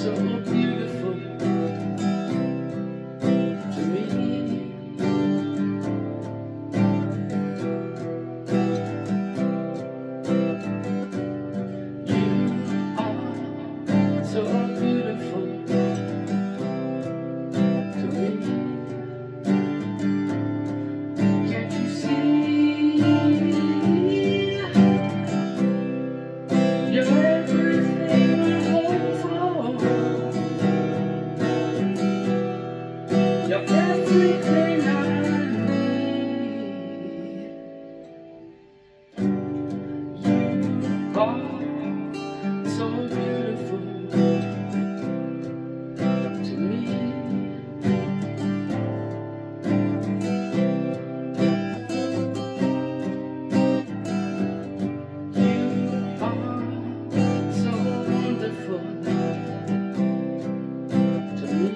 so beautiful to me. You are so beautiful to me. Can't you see? You're everything I hope for. You're everything I need. You are so beautiful to me. You are so wonderful to me.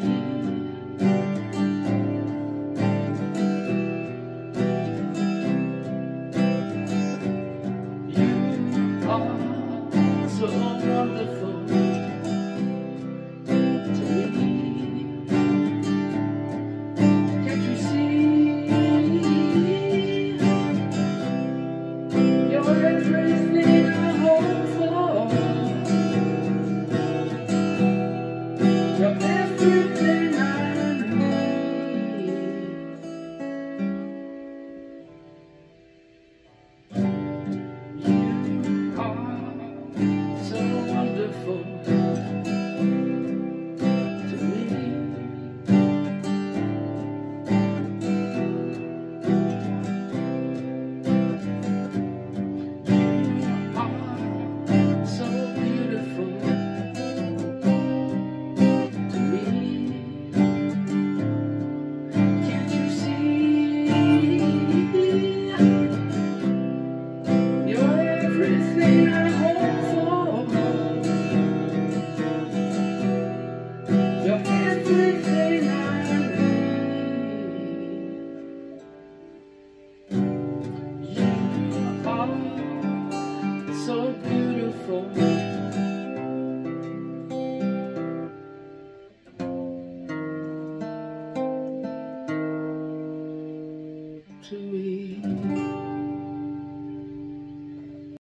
You are so wonderful